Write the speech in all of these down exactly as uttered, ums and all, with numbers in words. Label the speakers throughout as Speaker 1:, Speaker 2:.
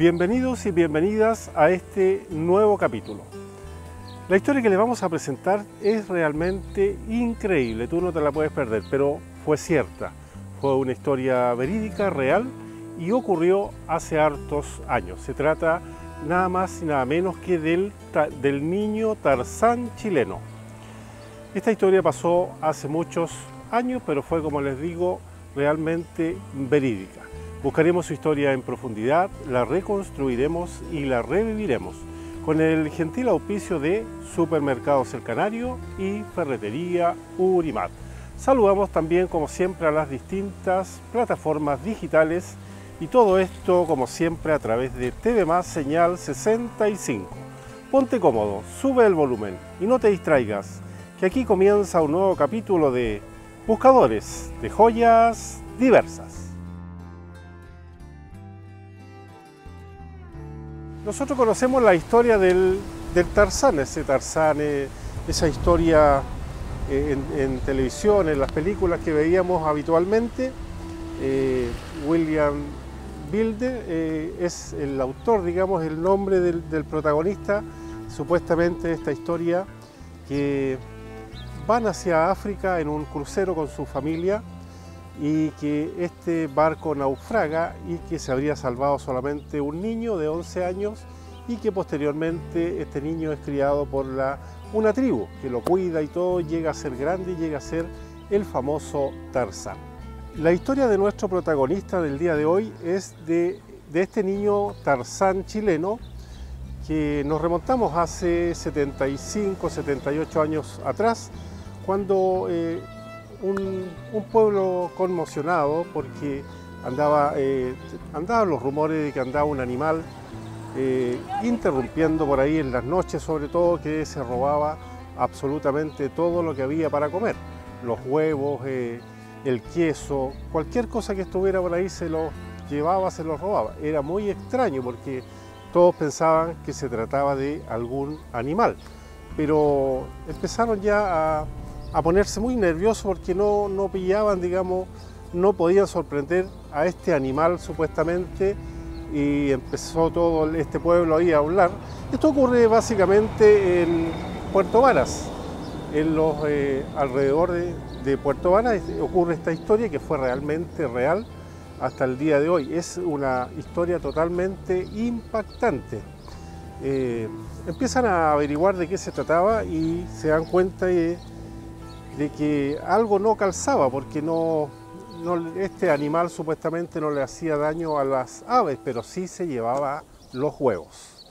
Speaker 1: Bienvenidos y bienvenidas a este nuevo capítulo. La historia que les vamos a presentar es realmente increíble, tú no te la puedes perder, pero fue cierta. Fue una historia verídica, real y ocurrió hace hartos años. Se trata nada más y nada menos que del, del niño Tarzán chileno. Esta historia pasó hace muchos años, pero fue, como les digo, realmente verídica. Buscaremos su historia en profundidad, la reconstruiremos y la reviviremos con el gentil auspicio de Supermercados El Canario y Ferretería Urimat. Saludamos también, como siempre, a las distintas plataformas digitales y todo esto, como siempre, a través de T V Más Señal sesenta y cinco. Ponte cómodo, sube el volumen y no te distraigas, que aquí comienza un nuevo capítulo de Buscadores de Joyas Diversas. Nosotros conocemos la historia del, del Tarzán, ese Tarzán, eh, esa historia eh, en, en televisión, en las películas que veíamos habitualmente. Eh, William Wilde eh, es el autor, digamos, el nombre del, del protagonista, supuestamente de esta historia, que van hacia África en un crucero con su familia y que este barco naufraga y que se habría salvado solamente un niño de once años y que posteriormente este niño es criado por la, una tribu que lo cuida y todo, llega a ser grande y llega a ser el famoso Tarzán. La historia de nuestro protagonista del día de hoy es de, de este niño Tarzán chileno, que nos remontamos hace setenta y cinco, setenta y ocho años atrás, cuando eh, Un, un pueblo conmocionado porque andaba, eh, andaban los rumores de que andaba un animal eh, interrumpiendo por ahí en las noches, sobre todo, que se robaba absolutamente todo lo que había para comer, los huevos, eh, el queso, cualquier cosa que estuviera por ahí se lo llevaba, se lo robaba. Era muy extraño porque todos pensaban que se trataba de algún animal, pero empezaron ya a a ponerse muy nerviosos porque no, no pillaban, digamos, no podían sorprender a este animal supuestamente, y empezó todo este pueblo ahí a hablar. Esto ocurre básicamente en Puerto Varas, en los eh, alrededor de, de Puerto Varas ocurre esta historia que fue realmente real hasta el día de hoy. Es una historia totalmente impactante. Eh, empiezan a averiguar de qué se trataba y se dan cuenta de de que algo no calzaba, porque no, no, este animal supuestamente no le hacía daño a las aves, pero sí se llevaba los huevos.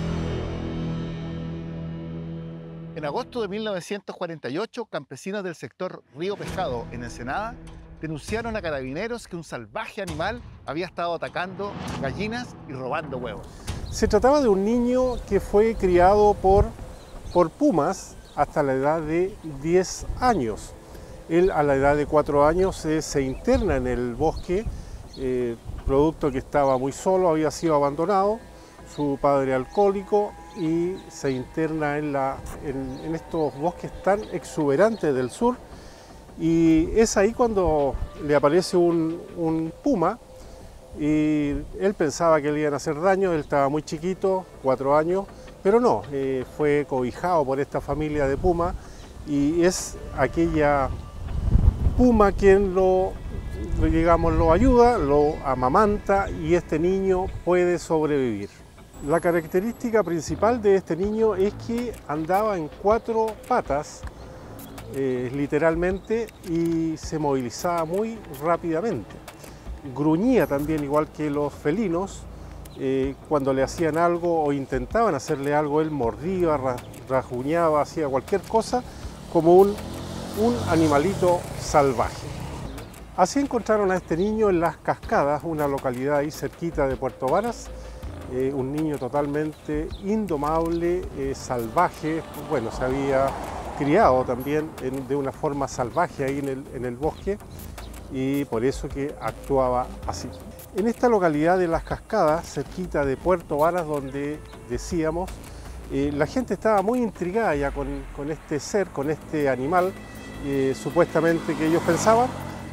Speaker 2: En agosto de mil novecientos cuarenta y ocho, campesinos del sector Río Pescado, en Ensenada, denunciaron a carabineros que un salvaje animal había estado atacando gallinas y robando huevos.
Speaker 1: Se trataba de un niño que fue criado por, por pumas hasta la edad de diez años. Él, a la edad de cuatro años, eh, se interna en el bosque, eh, producto que estaba muy solo, había sido abandonado, su padre alcohólico, y se interna en, la, en, en estos bosques tan exuberantes del sur, y es ahí cuando le aparece un, un puma, y él pensaba que le iban a hacer daño. Él estaba muy chiquito, cuatro años, pero no, eh, fue cobijado por esta familia de puma, y es aquella puma quien lo, digamos, lo ayuda, lo amamanta, y este niño puede sobrevivir. La característica principal de este niño es que andaba en cuatro patas, eh, literalmente, y se movilizaba muy rápidamente. Gruñía también, igual que los felinos. Eh, cuando le hacían algo o intentaban hacerle algo, él mordía, rasguñaba, hacía cualquier cosa como un, un animalito salvaje. Así encontraron a este niño en Las Cascadas, una localidad ahí cerquita de Puerto Varas, eh, un niño totalmente indomable, eh, salvaje. Bueno, se había criado también en, de una forma salvaje ahí en el, en el bosque, y por eso que actuaba así. En esta localidad de Las Cascadas, cerquita de Puerto Varas, donde decíamos, eh, la gente estaba muy intrigada ya con, con este ser, con este animal, eh, supuestamente que ellos pensaban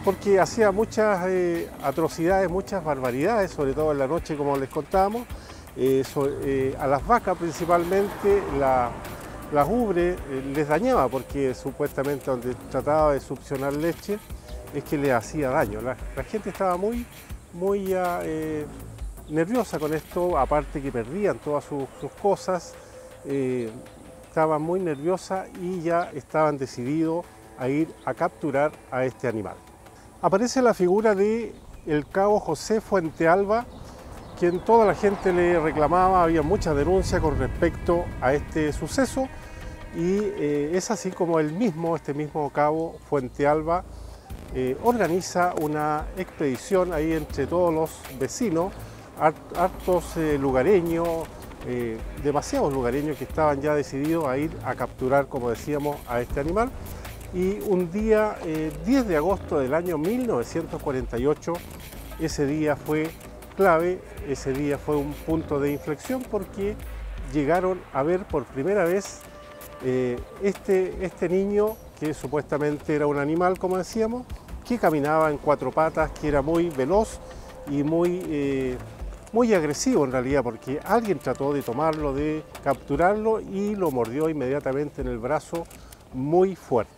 Speaker 1: porque hacía muchas eh, atrocidades, muchas barbaridades, sobre todo en la noche, como les contábamos. Eh, so, eh, a las vacas principalmente la, las ubre eh, les dañaba, porque supuestamente donde trataba de succionar leche es que les hacía daño. La, la gente estaba muy, muy eh, nerviosa con esto, aparte que perdían todas sus, sus cosas, eh, estaban muy nerviosas y ya estaban decididos a ir a capturar a este animal. Aparece la figura de el cabo José Fuentealba, quien toda la gente le reclamaba, había muchas denuncias con respecto a este suceso, y eh, es así como él mismo, este mismo cabo Fuentealba, eh, organiza una expedición ahí entre todos los vecinos, hartos eh, lugareños, eh, demasiados lugareños que estaban ya decididos a ir a capturar, como decíamos, a este animal. Y un día, eh, diez de agosto del año mil novecientos cuarenta y ocho, ese día fue clave, ese día fue un punto de inflexión, porque llegaron a ver por primera vez eh, este, este niño, que supuestamente era un animal, como decíamos, que caminaba en cuatro patas, que era muy veloz y muy, eh, muy agresivo en realidad, porque alguien trató de tomarlo, de capturarlo, y lo mordió inmediatamente en el brazo muy fuerte.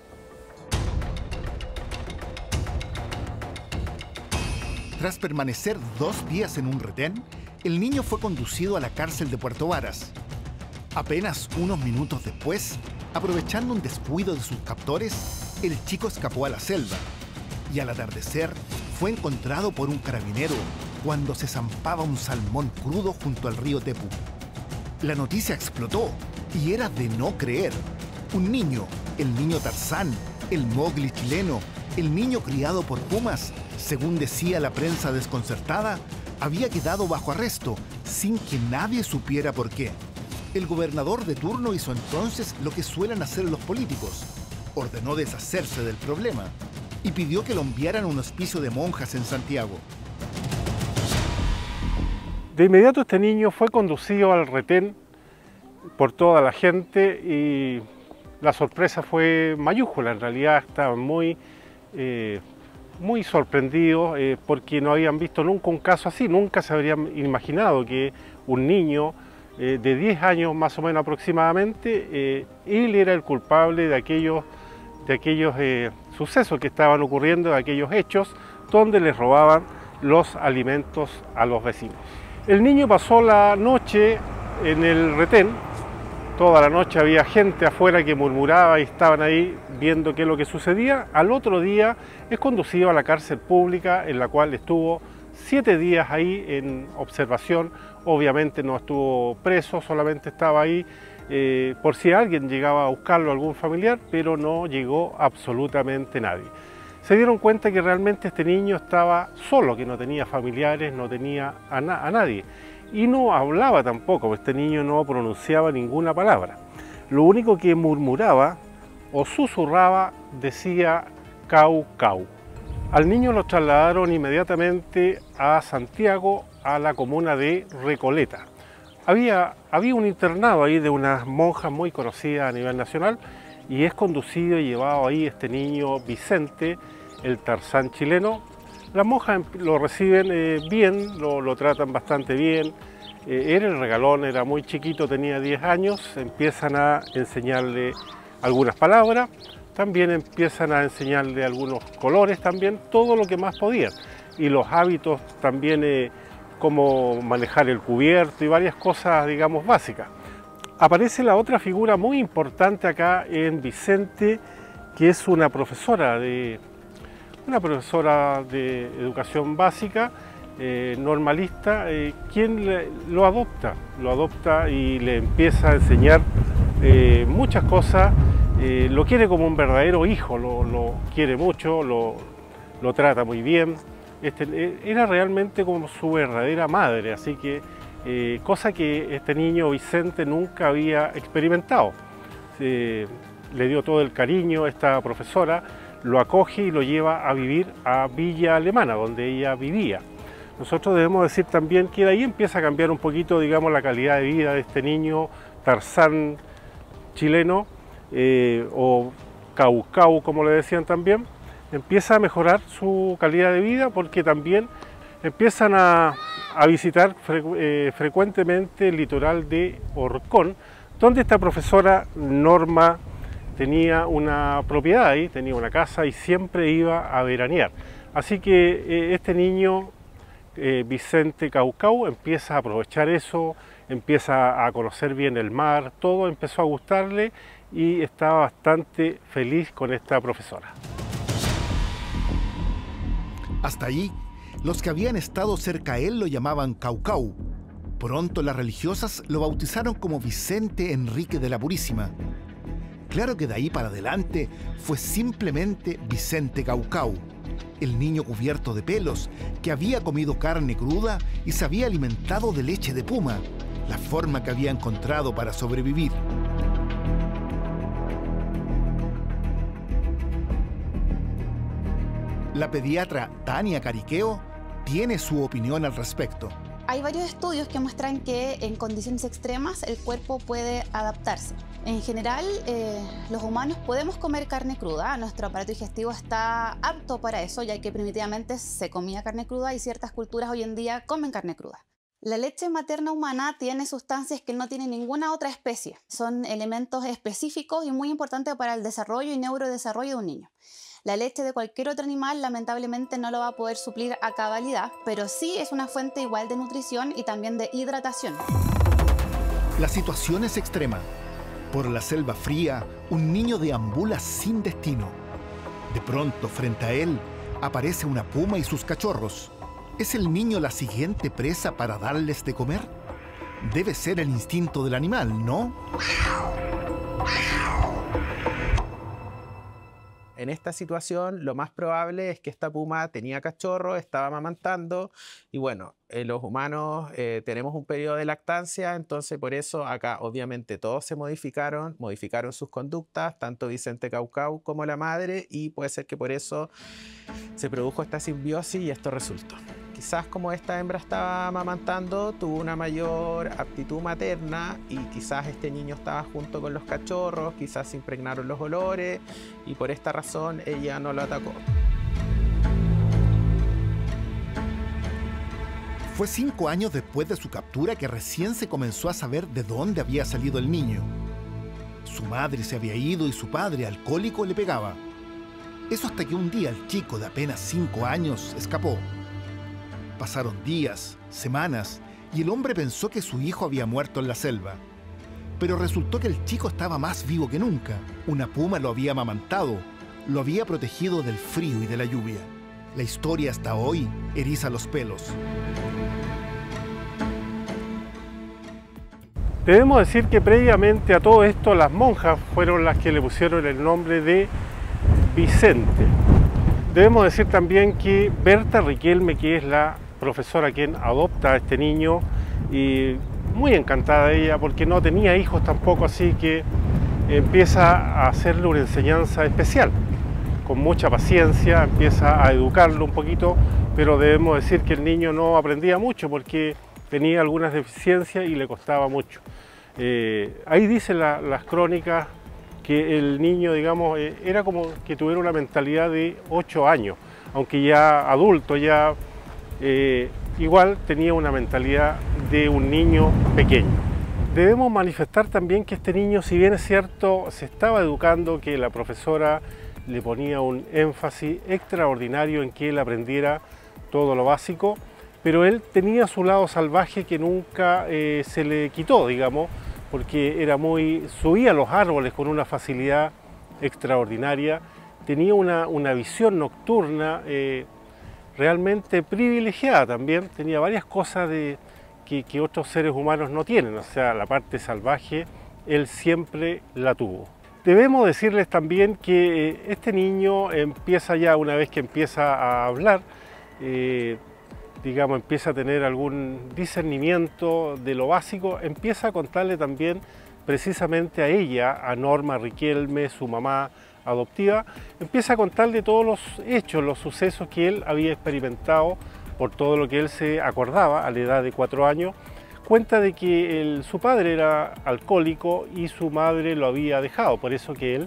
Speaker 2: Tras permanecer dos días en un retén, el niño fue conducido a la cárcel de Puerto Varas. Apenas unos minutos después, aprovechando un descuido de sus captores, el chico escapó a la selva y al atardecer fue encontrado por un carabinero cuando se zampaba un salmón crudo junto al río Tepu. La noticia explotó y era de no creer. Un niño, el niño Tarzán, el Mowgli chileno, el niño criado por pumas, según decía la prensa desconcertada, había quedado bajo arresto sin que nadie supiera por qué. El gobernador de turno hizo entonces lo que suelen hacer los políticos. Ordenó deshacerse del problema y pidió que lo enviaran a un hospicio de monjas en Santiago.
Speaker 1: De inmediato este niño fue conducido al retén por toda la gente y la sorpresa fue mayúscula. En realidad estaban muy... Eh, muy sorprendidos eh, porque no habían visto nunca un caso así, nunca se habrían imaginado que un niño eh, de diez años más o menos aproximadamente, eh, él era el culpable de aquellos, de aquellos eh, sucesos que estaban ocurriendo, de aquellos hechos donde les robaban los alimentos a los vecinos. El niño pasó la noche en el retén. Toda la noche había gente afuera que murmuraba y estaban ahí viendo qué es lo que sucedía. Al otro día es conducido a la cárcel pública, en la cual estuvo siete días ahí en observación. Obviamente no estuvo preso, solamente estaba ahí eh, por si alguien llegaba a buscarlo, algún familiar, pero no llegó absolutamente nadie. Se dieron cuenta que realmente este niño estaba solo, que no tenía familiares, no tenía a, na a nadie. Y no hablaba tampoco, este niño no pronunciaba ninguna palabra. Lo único que murmuraba o susurraba decía cau cau. Al niño lo trasladaron inmediatamente a Santiago, a la comuna de Recoleta. Había, había un internado ahí de unas monjas muy conocidas a nivel nacional, y es conducido y llevado ahí este niño Vicente, el Tarzán chileno. Las monjas lo reciben eh, bien, lo, lo tratan bastante bien. Eh, era el regalón, era muy chiquito, tenía diez años, empiezan a enseñarle algunas palabras, también empiezan a enseñarle algunos colores también, todo lo que más podían. Y los hábitos también, eh, como manejar el cubierto y varias cosas, digamos, básicas. Aparece la otra figura muy importante acá en Vicente, que es una profesora de... una profesora de educación básica, eh, normalista, eh, quien le, lo adopta, lo adopta y le empieza a enseñar eh, muchas cosas, eh, lo quiere como un verdadero hijo, lo, lo quiere mucho, lo, lo trata muy bien. Este, era realmente como su verdadera madre, así que eh, cosa que este niño Vicente nunca había experimentado. Eh, le dio todo el cariño a esta profesora, lo acoge y lo lleva a vivir a Villa Alemana, donde ella vivía. Nosotros debemos decir también que de ahí empieza a cambiar un poquito, digamos, la calidad de vida de este niño Tarzán chileno, eh, o Cau Cau, como le decían también, empieza a mejorar su calidad de vida porque también empiezan a, a visitar fre, eh, frecuentemente el litoral de Orcón, donde esta profesora Norma tenía una propiedad ahí, tenía una casa y siempre iba a veranear. Así que eh, este niño, eh, Vicente Caucau, empieza a aprovechar eso, empieza a conocer bien el mar, todo empezó a gustarle y estaba bastante feliz con esta profesora.
Speaker 2: Hasta allí, los que habían estado cerca a él lo llamaban Caucau. Pronto las religiosas lo bautizaron como Vicente Enrique de la Purísima. Claro que de ahí para adelante fue simplemente Vicente Caucau, el niño cubierto de pelos que había comido carne cruda y se había alimentado de leche de puma, la forma que había encontrado para sobrevivir. La pediatra Tania Cariqueo tiene su opinión al respecto.
Speaker 3: Hay varios estudios que muestran que en condiciones extremas el cuerpo puede adaptarse. En general, eh, los humanos podemos comer carne cruda. Nuestro aparato digestivo está apto para eso, ya que primitivamente se comía carne cruda y ciertas culturas hoy en día comen carne cruda. La leche materna humana tiene sustancias que no tiene ninguna otra especie. Son elementos específicos y muy importantes para el desarrollo y neurodesarrollo de un niño. La leche de cualquier otro animal lamentablemente no lo va a poder suplir a cabalidad, pero sí es una fuente igual de nutrición y también de hidratación.
Speaker 2: La situación es extrema. Por la selva fría, un niño deambula sin destino. De pronto, frente a él, aparece una puma y sus cachorros. ¿Es el niño la siguiente presa para darles de comer? Debe ser el instinto del animal, ¿no?
Speaker 4: En esta situación, lo más probable es que esta puma tenía cachorro, estaba amamantando y bueno, eh, los humanos eh, tenemos un periodo de lactancia, entonces por eso acá obviamente todos se modificaron, modificaron sus conductas, tanto Vicente Caucau como la madre, y puede ser que por eso se produjo esta simbiosis y esto resultó. Quizás como esta hembra estaba amamantando, tuvo una mayor aptitud materna y quizás este niño estaba junto con los cachorros, quizás se impregnaron los olores y por esta razón ella no lo atacó.
Speaker 2: Fue cinco años después de su captura que recién se comenzó a saber de dónde había salido el niño. Su madre se había ido y su padre, alcohólico, le pegaba. Eso hasta que un día el chico de apenas cinco años escapó. Pasaron días, semanas, y el hombre pensó que su hijo había muerto en la selva. Pero resultó que el chico estaba más vivo que nunca. Una puma lo había amamantado, lo había protegido del frío y de la lluvia. La historia hasta hoy eriza los pelos.
Speaker 1: Debemos decir que previamente a todo esto las monjas fueron las que le pusieron el nombre de Vicente. Debemos decir también que Berta Riquelme, que es la profesora quien adopta a este niño, y muy encantada de ella porque no tenía hijos tampoco, así que empieza a hacerle una enseñanza especial. Con mucha paciencia empieza a educarlo un poquito, pero debemos decir que el niño no aprendía mucho porque tenía algunas deficiencias y le costaba mucho. Eh, ahí dicen la, las crónicas que el niño, digamos, eh, era como que tuviera una mentalidad de ocho años, aunque ya adulto, ya eh, igual tenía una mentalidad de un niño pequeño. Debemos manifestar también que este niño, si bien es cierto, se estaba educando, que la profesora le ponía un énfasis extraordinario en que él aprendiera todo lo básico, pero él tenía su lado salvaje que nunca eh, se le quitó, digamos, porque era muy, subía a los árboles con una facilidad extraordinaria, tenía una, una visión nocturna eh, realmente privilegiada también, tenía varias cosas de, que, que otros seres humanos no tienen, o sea, la parte salvaje, él siempre la tuvo. Debemos decirles también que eh, este niño empieza ya, una vez que empieza a hablar, eh, digamos, empieza a tener algún discernimiento de lo básico, empieza a contarle también precisamente a ella, a Norma Riquelme, su mamá adoptiva, empieza a contarle todos los hechos, los sucesos que él había experimentado, por todo lo que él se acordaba a la edad de cuatro años. Cuenta de que el, su padre era alcohólico y su madre lo había dejado, por eso que él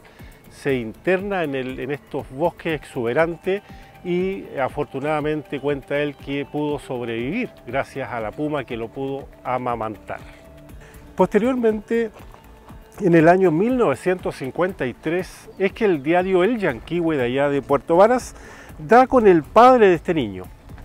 Speaker 1: se interna en, el, en estos bosques exuberantes y afortunadamente cuenta él que pudo sobrevivir gracias a la puma que lo pudo amamantar. Posteriormente, en el año mil novecientos cincuenta y tres, es que el diario El Llanquihue de allá de Puerto Varas da con el padre de este niño,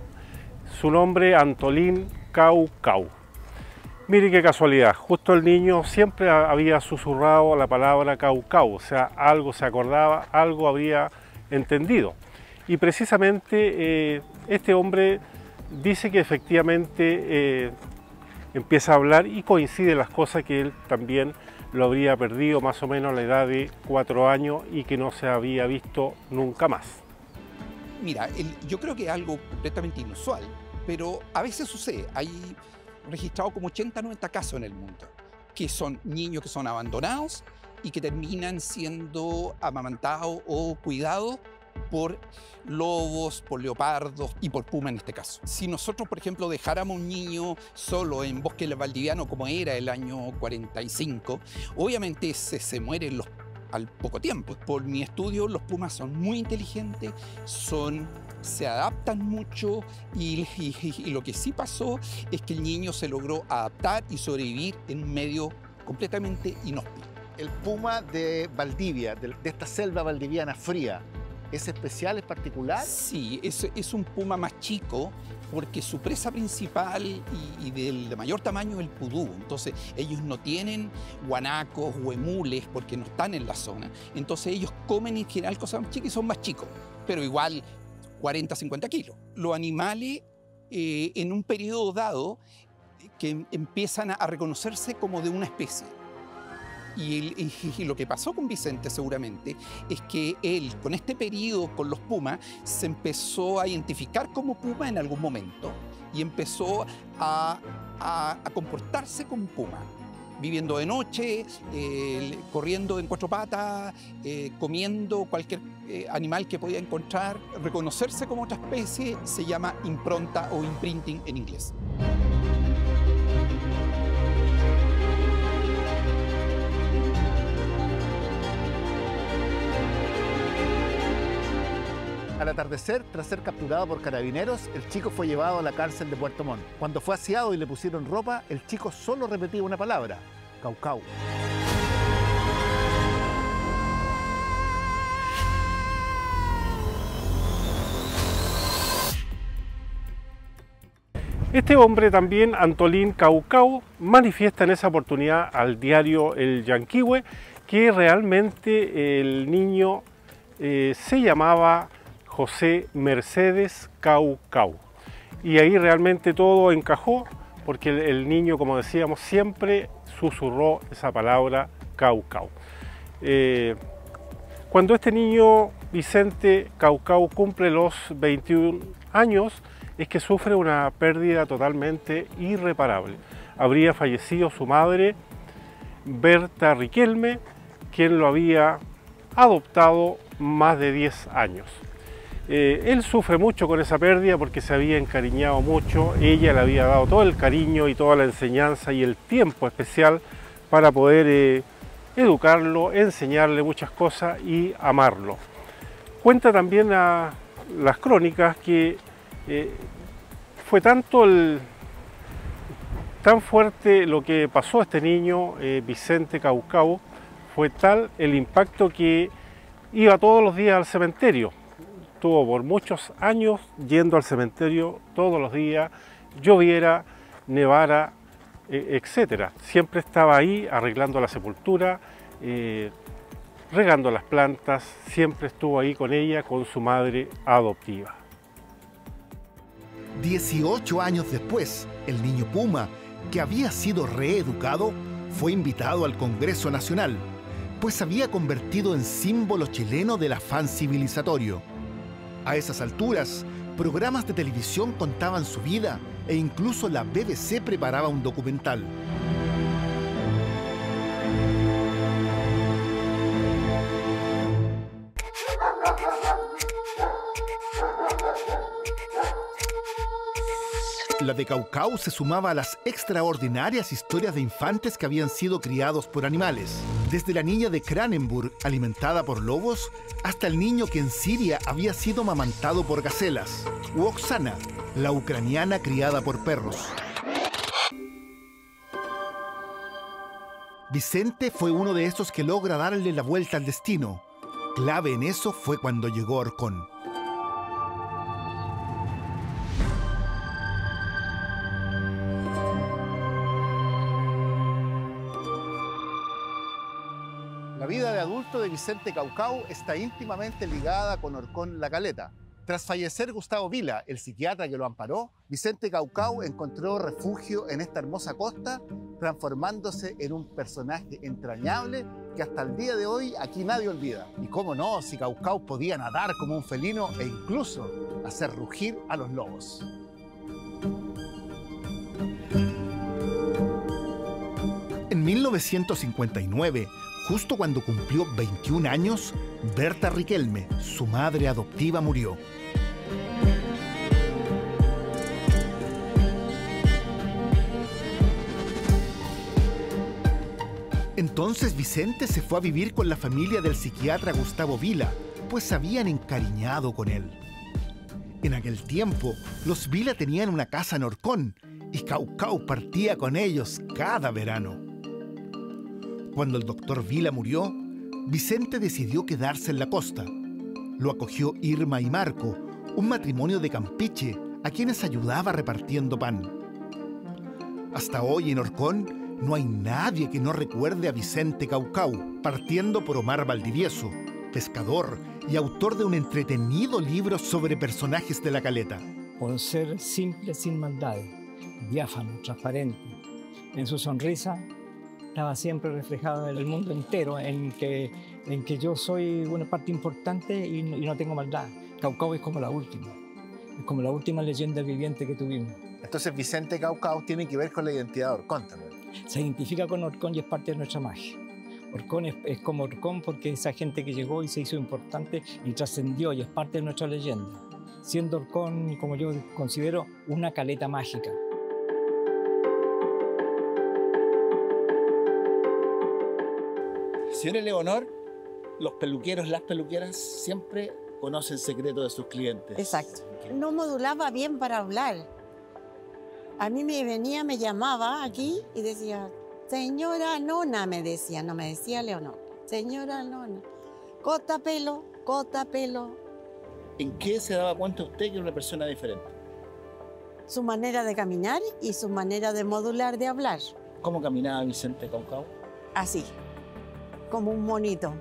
Speaker 1: su nombre Antolín Cau Cau. Mire qué casualidad, justo el niño siempre había susurrado la palabra Cau Cau, o sea, algo se acordaba, algo habría entendido. Y precisamente eh, este hombre dice que efectivamente eh, empieza a hablar y coincide las cosas que él también lo habría perdido más o menos a la edad de cuatro años y que no se había visto nunca más.
Speaker 5: Mira, el, yo creo que es algo completamente inusual, pero a veces sucede. Hay registrado como ochenta, noventa casos en el mundo, que son niños que son abandonados y que terminan siendo amamantados o cuidados por lobos, por leopardos y por puma en este caso. Si nosotros, por ejemplo, dejáramos un niño solo en bosque valdiviano como era el año cuarenta y cinco, obviamente se, se mueren los, al poco tiempo. Por mi estudio, los pumas son muy inteligentes, son, se adaptan mucho y, y, y lo que sí pasó es que el niño se logró adaptar y sobrevivir en un medio completamente inhóspito.
Speaker 2: El puma de Valdivia, de, de esta selva valdiviana fría, ¿es especial, es particular?
Speaker 5: Sí, es, es un puma más chico porque su presa principal y, y del de mayor tamaño es el pudú. Entonces ellos no tienen guanacos o emules porque no están en la zona. Entonces ellos comen en general cosas más chicas y son más chicos, pero igual cuarenta, cincuenta kilos. Los animales eh, en un periodo dado que empiezan a, a reconocerse como de una especie. Y, el, y, y lo que pasó con Vicente seguramente es que él, con este periodo con los pumas, se empezó a identificar como puma en algún momento y empezó a, a, a comportarse como puma, viviendo de noche, eh, corriendo en cuatro patas, eh, comiendo cualquier eh, animal que podía encontrar. Reconocerse como otra especie se llama impronta o imprinting en inglés.
Speaker 2: Al atardecer, tras ser capturado por carabineros, el chico fue llevado a la cárcel de Puerto Montt. Cuando fue aseado y le pusieron ropa, el chico solo repetía una palabra: Cau Cau.
Speaker 1: Este hombre también, Antolín Cau Cau, manifiesta en esa oportunidad al diario El Llanquihue que realmente el niño eh, se llamaba José Mercedes Cau Cau. Y ahí realmente todo encajó, porque el, el niño, como decíamos, siempre susurró esa palabra Cau Cau. Eh, cuando este niño, Vicente Cau Cau, cumple los veintiún años, es que sufre una pérdida totalmente irreparable. Habría fallecido su madre, Berta Riquelme, quien lo había adoptado más de diez años. Eh, él sufre mucho con esa pérdida porque se había encariñado mucho, ella le había dado todo el cariño y toda la enseñanza y el tiempo especial para poder eh, educarlo, enseñarle muchas cosas y amarlo. Cuenta también a las crónicas que eh, fue tanto el, tan fuerte lo que pasó a este niño, eh, Vicente Cau Cau, fue tal el impacto que iba todos los días al cementerio. Estuvo por muchos años yendo al cementerio todos los días, lloviera, nevara, eh, etcétera. Siempre estaba ahí arreglando la sepultura, eh, regando las plantas, siempre estuvo ahí con ella, con su madre adoptiva.
Speaker 6: dieciocho años después, el niño Puma, que había sido reeducado, fue invitado al Congreso Nacional, pues se había convertido en símbolo chileno del afán civilizatorio. A esas alturas, programas de televisión contaban su vida e incluso la B B C preparaba un documental. La de Cau Cau se sumaba a las extraordinarias historias de infantes que habían sido criados por animales. Desde la niña de Kranenburg, alimentada por lobos, hasta el niño que en Siria había sido amamantado por gacelas, u Oksana, la ucraniana criada por perros. Vicente fue uno de esos que logra darle la vuelta al destino. Clave en eso fue cuando llegó Orcón.
Speaker 2: La vida de adulto de Vicente Caucau está íntimamente ligada con Orcón La Caleta. Tras fallecer Gustavo Vila, el psiquiatra que lo amparó, Vicente Caucau encontró refugio en esta hermosa costa, transformándose en un personaje entrañable que hasta el día de hoy aquí nadie olvida. Y cómo no, si Caucau podía nadar como un felino e incluso hacer rugir a los lobos.
Speaker 6: En mil novecientos cincuenta y nueve, justo cuando cumplió veintiún años, Berta Riquelme, su madre adoptiva, murió. Entonces Vicente se fue a vivir con la familia del psiquiatra Gustavo Vila, pues se habían encariñado con él. En aquel tiempo, los Vila tenían una casa en Orcón y Caucau partía con ellos cada verano. Cuando el doctor Vila murió, Vicente decidió quedarse en la costa. Lo acogió Irma y Marco, un matrimonio de Campeche, a quienes ayudaba repartiendo pan. Hasta hoy en Orcón no hay nadie que no recuerde a Vicente Caucau, partiendo por Omar Valdivieso, pescador y autor de un entretenido libro sobre personajes de la Caleta.
Speaker 7: Por ser simple, sin maldades, diáfano, transparente. En su sonrisa estaba siempre reflejado en el mundo entero, en que, en que yo soy una parte importante y no, y no tengo maldad. Caucau es como la última, es como la última leyenda viviente que tuvimos.
Speaker 2: Entonces Vicente Caucau tiene que ver con la identidad de Orcón también.
Speaker 7: Se identifica con Orcón y es parte de nuestra magia. Orcón es, es como Orcón porque esa gente que llegó y se hizo importante y trascendió y es parte de nuestra leyenda. Siendo Orcón, como yo considero, una caleta mágica.
Speaker 8: Señora Leonor, los peluqueros, las peluqueras siempre conocen secretos de sus clientes.
Speaker 9: Exacto. No modulaba bien para hablar. A mí me venía, me llamaba aquí y decía, señora Nona, me decía, no me decía Leonor, señora Nona, corta pelo, corta pelo.
Speaker 8: ¿En qué se daba cuenta usted que era una persona diferente?
Speaker 9: Su manera de caminar y su manera de modular de hablar.
Speaker 8: ¿Cómo caminaba Vicente Caucau?
Speaker 9: Así, como un monito.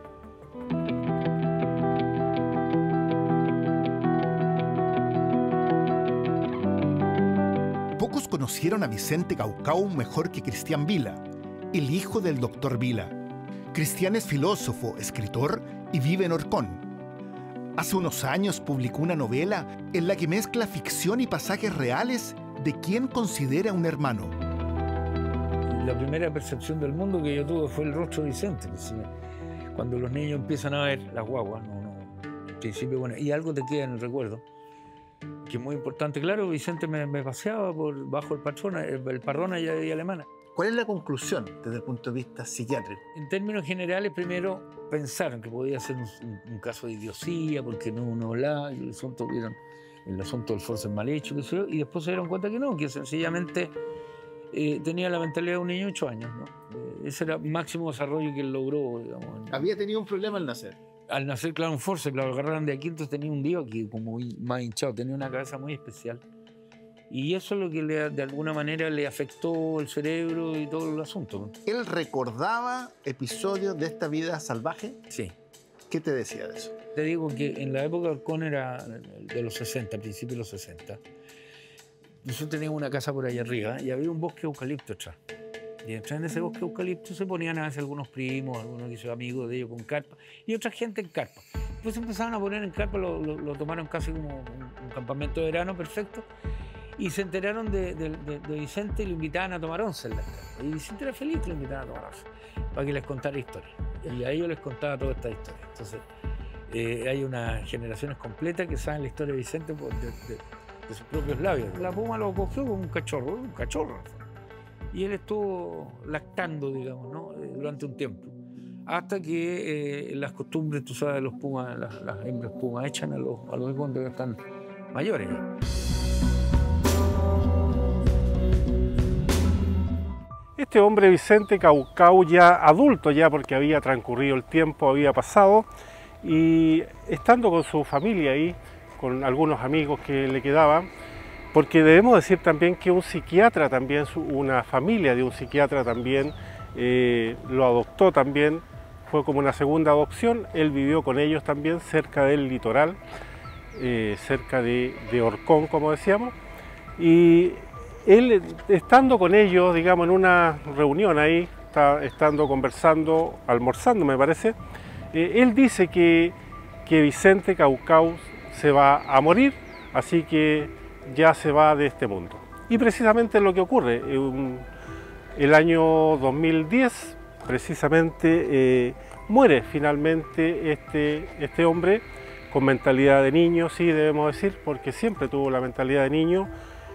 Speaker 6: Pocos conocieron a Vicente Caucau mejor que Cristián Vila, el hijo del doctor Vila. Cristián es filósofo, escritor y vive en Orcón. Hace unos años publicó una novela en la que mezcla ficción y pasajes reales de quien considera un hermano.
Speaker 10: La primera percepción del mundo que yo tuve fue el rostro de Vicente. Cuando los niños empiezan a ver las guaguas, no, no, en principio, bueno, y algo te queda en el recuerdo, que es muy importante. Claro, Vicente me, me paseaba por bajo el Pardona, el, el Pardona y, y Alemana.
Speaker 2: ¿Cuál es la conclusión desde el punto de vista psiquiátrico?
Speaker 10: En términos generales, primero pensaron que podía ser un, un, un caso de idiosía, porque no no hablaba, y el asunto vieron el asunto del force mal hecho, qué sé yo, y después se dieron cuenta que no, que sencillamente eh, tenía la mentalidad de un niño de ocho años, ¿no? Eh, ese era el máximo desarrollo que él logró, digamos.
Speaker 2: ¿Había tenido un problema al nacer?
Speaker 10: Al nacer, claro, un force, claro, lo agarraron de aquí, entonces tenía un dio aquí como más hinchado, tenía una cabeza muy especial. Y eso es lo que le, de alguna manera le afectó el cerebro y todo el asunto.
Speaker 2: ¿Él recordaba episodios de esta vida salvaje?
Speaker 10: Sí.
Speaker 2: ¿Qué te decía de eso?
Speaker 10: Te digo que en la época de Orcón era de los sesenta, principios de los sesenta. Nosotros teníamos una casa por allá arriba y había un bosque de eucalipto atrás. Y en ese bosque de eucalipto se ponían a veces algunos primos, algunos que son amigos de ellos con carpa, y otra gente en carpa. Después empezaron a poner en carpa, lo, lo, lo tomaron casi como un, un campamento de verano perfecto, y se enteraron de, de, de, de Vicente y lo invitaban a tomar once en la carpa. Y Vicente era feliz que lo invitaban a tomar once, para que les contara historias. Y a ellos les contaba toda esta historia. Entonces, eh, hay unas generaciones completas que saben la historia de Vicente de, de, de sus propios labios. La puma lo cogió como un cachorro, un cachorro. Y él estuvo lactando, digamos, ¿no? durante un tiempo. hasta que eh, las costumbres, tú sabes, los pumas, las, las hembras pumas echan a los, a los hijos cuando están mayores.
Speaker 1: Este hombre, Vicente Caucau, ya adulto ya, porque había transcurrido el tiempo, había pasado, y estando con su familia ahí, con algunos amigos que le quedaban, porque debemos decir también que un psiquiatra también, una familia de un psiquiatra también eh, lo adoptó también, fue como una segunda adopción. Él vivió con ellos también cerca del litoral, eh, cerca de, de Orcón, como decíamos, y él estando con ellos, digamos, en una reunión ahí, está, estando conversando, almorzando me parece, eh, él dice que, que Vicente Caucau se va a morir, así que ya se va de este mundo. Y precisamente es lo que ocurre. Un, el año dos mil diez, precisamente, eh, muere finalmente este, este hombre con mentalidad de niño, sí debemos decir, porque siempre tuvo la mentalidad de niño,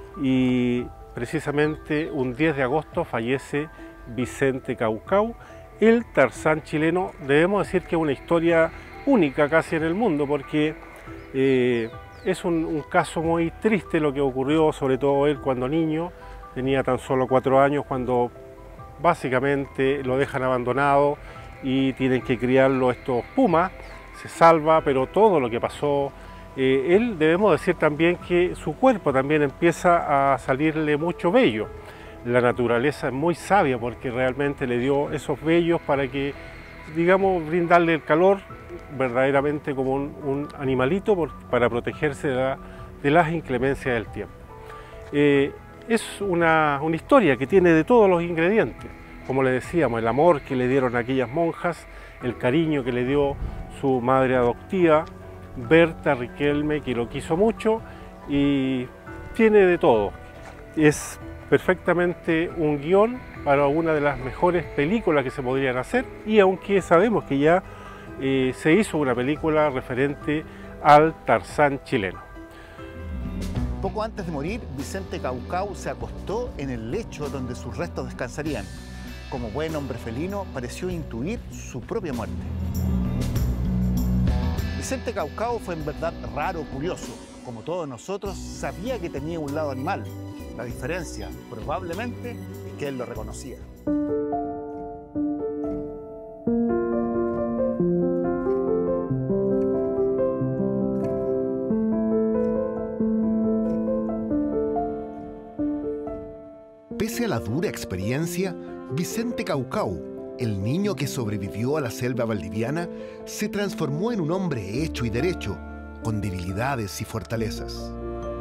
Speaker 1: y precisamente un diez de agosto fallece Vicente Caucau, el Tarzán chileno. Debemos decir que es una historia única casi en el mundo, porque eh, es un, un caso muy triste lo que ocurrió, sobre todo él cuando niño, tenía tan solo cuatro años, cuando básicamente lo dejan abandonado y tienen que criarlo estos pumas. Se salva, pero todo lo que pasó, eh, él debemos decir también que su cuerpo también empieza a salirle mucho vello. La naturaleza es muy sabia porque realmente le dio esos vellos para que, digamos, brindarle el calor verdaderamente como un, un animalito por, para protegerse de, la, de las inclemencias del tiempo. Eh, es una, una historia que tiene de todos los ingredientes, como le decíamos, el amor que le dieron aquellas monjas, el cariño que le dio su madre adoptiva, Berta Riquelme, que lo quiso mucho, y tiene de todo. Es perfectamente un guión para una de las mejores películas que se podrían hacer, y aunque sabemos que ya eh, se hizo una película referente al Tarzán chileno.
Speaker 2: Poco antes de morir, Vicente Caucau se acostó en el lecho donde sus restos descansarían. Como buen hombre felino, pareció intuir su propia muerte. Vicente Caucau fue en verdad raro, curioso. Como todos nosotros, sabía que tenía un lado animal. La diferencia, probablemente, es que él lo reconocía.
Speaker 6: Pese a la dura experiencia, Vicente Caucau, el niño que sobrevivió a la selva valdiviana, se transformó en un hombre hecho y derecho, con debilidades y fortalezas.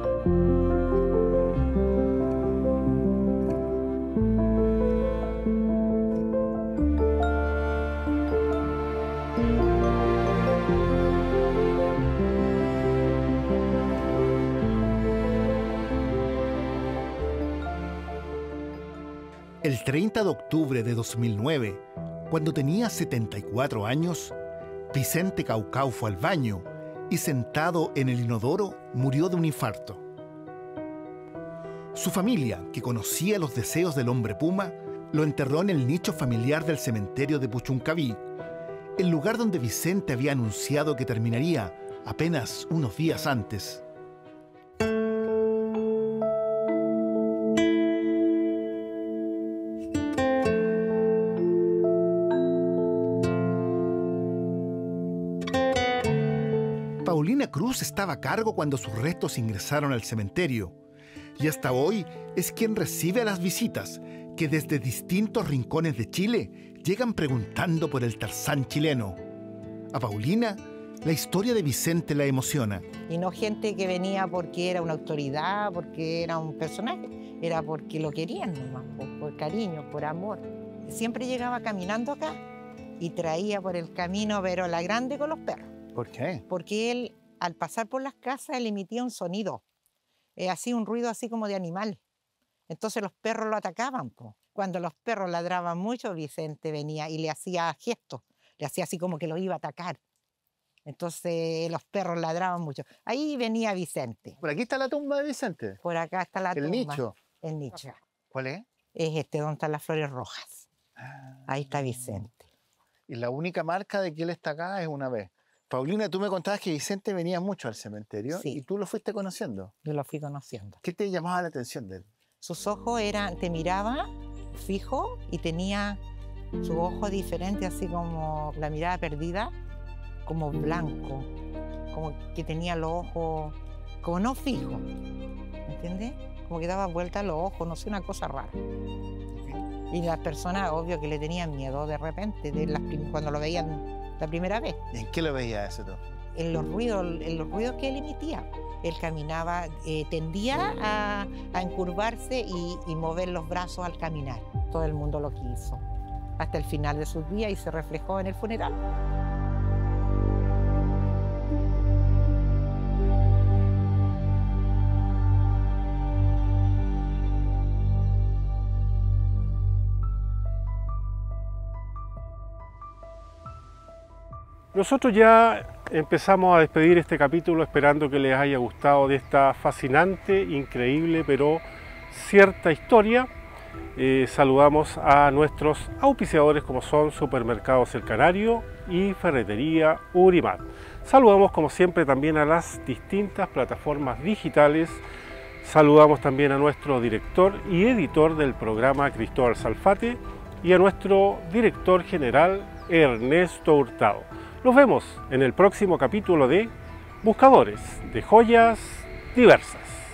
Speaker 6: El treinta de octubre de dos mil nueve, cuando tenía setenta y cuatro años, Vicente Caucau fue al baño y, sentado en el inodoro, murió de un infarto. Su familia, que conocía los deseos del hombre puma, lo enterró en el nicho familiar del cementerio de Puchuncaví, el lugar donde Vicente había anunciado que terminaría apenas unos días antes. Paulina Cruz estaba a cargo cuando sus restos ingresaron al cementerio, y hasta hoy es quien recibe a las visitas que desde distintos rincones de Chile llegan preguntando por el Tarzán chileno. A Paulina, la historia de Vicente la emociona.
Speaker 11: Y no gente que venía porque era una autoridad, porque era un personaje, era porque lo querían nomás, por, por cariño, por amor. Siempre llegaba caminando acá y traía por el camino Verola Grande con los perros.
Speaker 2: ¿Por qué?
Speaker 11: Porque él, al pasar por las casas, él emitía un sonido, eh, así un ruido así como de animal. Entonces los perros lo atacaban, po. Cuando los perros ladraban mucho, Vicente venía y le hacía gestos, le hacía así como que lo iba a atacar. Entonces los perros ladraban mucho. Ahí venía Vicente.
Speaker 2: ¿Por aquí está la tumba de Vicente?
Speaker 11: Por acá está la
Speaker 2: ¿El
Speaker 11: tumba.
Speaker 2: El nicho.
Speaker 11: El nicho.
Speaker 2: ¿Cuál es?
Speaker 11: Es este, donde están las flores rojas. Ahí está Vicente.
Speaker 2: Y la única marca de que él está acá es una vez. Paulina, tú me contabas que Vicente venía mucho al cementerio
Speaker 11: Sí.
Speaker 2: y tú lo fuiste conociendo.
Speaker 11: Yo lo fui conociendo.
Speaker 2: ¿Qué te llamaba la atención de él?
Speaker 11: Sus ojos eran, te miraba fijo y tenía sus ojos diferentes, así como la mirada perdida, como blanco, como que tenía los ojos, como no fijos, ¿me entiendes? Como que daba vuelta a los ojos, no sé, una cosa rara. Y las personas, obvio, que le tenían miedo de repente, de las prim- cuando lo veían la primera vez.
Speaker 2: ¿Y en qué lo veías eso tú?
Speaker 11: En los ruidos, en los ruidos que él emitía. Él caminaba, eh, tendía a, a encurvarse y, y mover los brazos al caminar. Todo el mundo lo quiso, hasta el final de sus días, y se reflejó en el funeral.
Speaker 1: Nosotros ya empezamos a despedir este capítulo esperando que les haya gustado de esta fascinante, increíble, pero cierta historia. Eh, saludamos a nuestros auspiciadores como son Supermercados El Canario y Ferretería Urimat. Saludamos como siempre también a las distintas plataformas digitales. Saludamos también a nuestro director y editor del programa, Cristóbal Salfate, y a nuestro director general, Ernesto Hurtado. Nos vemos en el próximo capítulo de Buscadores de Joyas Diversas.